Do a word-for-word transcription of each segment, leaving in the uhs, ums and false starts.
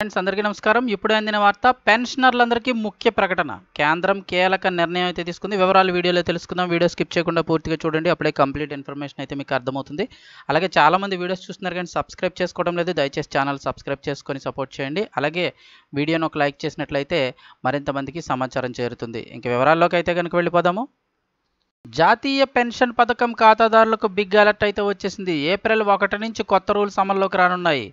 Friends అందరికీ నమస్కారం. ఇప్పుడే అందిన వార్త, పెన్షనర్లందరికీ ముఖ్య ప్రకటన. కేంద్రం కీలక నిర్ణయం అయితే తీసుకుంది. వివరాలు వీడియోలో తెలుసుకుందాం. వీడియో స్కిప్ చేయకుండా పూర్తిగా చూడండి, అప్పుడే కంప్లీట్ ఇన్ఫర్మేషన్ అయితే మీకు అర్థమవుతుంది. అలాగే చాలామంది వీడియోస్ చూస్తున్నారు కానీ సబ్స్క్రైబ్ చేసుకోవడం లేదు. దయచేసి ఛానల్ సబ్స్క్రైబ్ చేసుకొని సపోర్ట్ చేయండి. అలాగే వీడియోను ఒక లైక్ చేసినట్లయితే మరింత మందికి సమాచారం చేరుతుంది. ఇంక వివరాల్లోకి అయితే కనుక వెళ్ళిపోదాము. జాతీయ పెన్షన్ పథకం ఖాతాదారులకు బిగ్ అలర్ట్ అయితే వచ్చేసింది. ఏప్రిల్ ఒకటి నుంచి కొత్త రూల్స్ అమల్లోకి రానున్నాయి.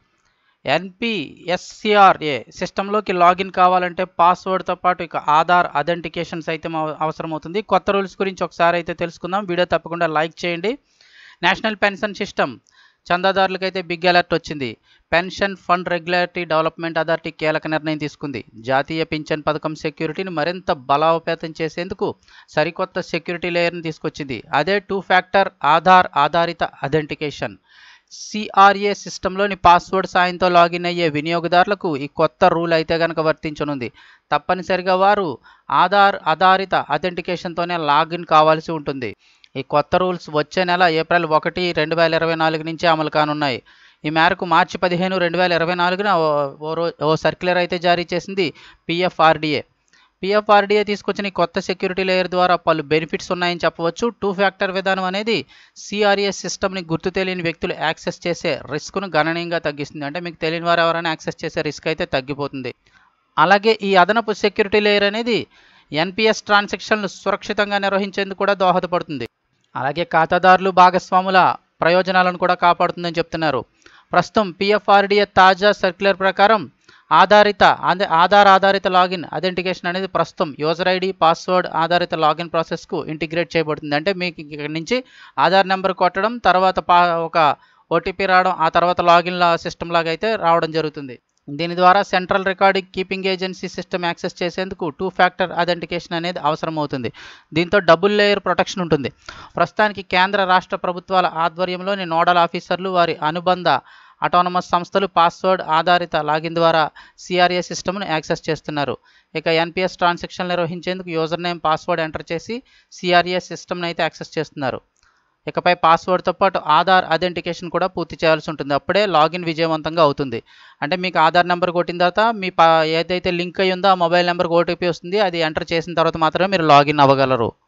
ఎన్పిఎస్సిఆర్ఏ సిస్టంలోకి లాగిన్ కావాలంటే పాస్వర్డ్తో పాటు ఇక ఆధార్ అథెంటికేషన్స్ అయితే అవసరమవుతుంది. కొత్త రూల్స్ గురించి ఒకసారి అయితే తెలుసుకుందాం. వీడియో తప్పకుండా లైక్ చేయండి. నేషనల్ పెన్షన్ సిస్టమ్ చందాదారులకైతే బిగ్ అలర్ట్ వచ్చింది. Pension fund regulatory development authority కీలక నిర్ణయం తీసుకుంది. జాతీయ పింఛన్ పథకం సెక్యూరిటీని మరింత బలోపేతం చేసేందుకు సరికొత్త సెక్యూరిటీ లేయర్ని తీసుకొచ్చింది. అదే టూ ఫ్యాక్టర్ ఆధార్ ఆధారిత అథెంటికేషన్. సిఆర్ఏ సిస్టంలోని పాస్వర్డ్ సాయంతో లాగిన్ అయ్యే వినియోగదారులకు ఈ కొత్త రూల్ అయితే కనుక వర్తించనుంది. తప్పనిసరిగా వారు ఆధార్ ఆధారిత అథెంటికేషన్తోనే లాగిన్ కావాల్సి ఉంటుంది. ఈ కొత్త రూల్స్ వచ్చే నెల ఏప్రిల్ ఒకటి రెండు వేల ఇరవై నాలుగు నుంచి అమలు కానున్నాయి. ఈ మేరకు మార్చి పదిహేను రెండు వేల ఇరవై నాలుగున ఓ ఓ సర్క్యులర్ అయితే జారీ చేసింది పిఎఫ్ఆర్డిఏ. పిఎఫ్ఆర్డిఏ తీసుకొచ్చిన ఈ కొత్త సెక్యూరిటీ లేయర్ ద్వారా పలు బెనిఫిట్స్ ఉన్నాయని చెప్పవచ్చు. టూ ఫ్యాక్టర్ విధానం అనేది సిఆర్ఏ సిస్టమ్ని గుర్తు తెలియని వ్యక్తులు యాక్సెస్ చేసే రిస్క్ను గణనీయంగా తగ్గిస్తుంది. అంటే మీకు తెలియని వారు ఎవరైనా యాక్సెస్ చేసే రిస్క్ అయితే తగ్గిపోతుంది. అలాగే ఈ అదనపు సెక్యూరిటీ లేయర్ అనేది ఎన్పిఎస్ ట్రాన్సాక్షన్లు సురక్షితంగా నిర్వహించేందుకు కూడా దోహదపడుతుంది. అలాగే ఖాతాదారులు భాగస్వాముల ప్రయోజనాలను కూడా కాపాడుతుందని చెప్తున్నారు. ప్రస్తుతం పిఎఫ్ఆర్డిఏ తాజా సర్క్యులర్ ప్రకారం ఆధారిత అదే ఆధార్ ఆధారిత లాగిన్ అథెంటికేషన్ అనేది ప్రస్తుతం యూజర్ ఐడి పాస్వర్డ్ ఆధారిత లాగిన్ ప్రాసెస్కు ఇంటిగ్రేట్ చేయబడుతుంది. అంటే మీకు ఇక్కడ నుంచి ఆధార్ నెంబర్ కొట్టడం, తర్వాత పా ఒక ఓటీపీ రావడం, ఆ తర్వాత లాగిన్ లా సిస్టమ్ లాగా అయితే రావడం జరుగుతుంది. దీని ద్వారా central recording keeping agency system access చేసేందుకు టూ ఫ్యాక్టర్ అథెంటికేషన్ అనేది అవసరం అవుతుంది. దీంతో డబుల్ లేయర్ ప్రొటెక్షన్ ఉంటుంది. ప్రస్తుతానికి కేంద్ర రాష్ట్ర ప్రభుత్వాల ఆధ్వర్యంలోని నోడల్ ఆఫీసర్లు వారి అనుబంధ అటానమస్ సంస్థలు పాస్వర్డ్ ఆధారిత లాగిన్ ద్వారా సిఆర్ఏ సిస్టమ్ను యాక్సెస్ చేస్తున్నారు. ఇక ఎన్పిఎస్ ట్రాన్సాక్షన్ నిర్వహించేందుకు యూజర్ నేమ్ పాస్వర్డ్ ఎంటర్ చేసి సిఆర్ఏ సిస్టమ్ను అయితే యాక్సెస్ చేస్తున్నారు. ఇకపై పాస్వర్డ్తో పాటు ఆధార్ అథెంటికేషన్ కూడా పూర్తి చేయాల్సి ఉంటుంది. అప్పుడే లాగిన్ విజయవంతంగా అవుతుంది. అంటే మీకు ఆధార్ నెంబర్ కొట్టిన తర్వాత మీ పా ఏదైతే లింక్ అయ్యి ఉందో ఆ మొబైల్ నెంబర్కి ఓటీపీ వస్తుంది. అది ఎంటర్ చేసిన తర్వాత మాత్రమే మీరు లాగిన్ అవ్వగలరు.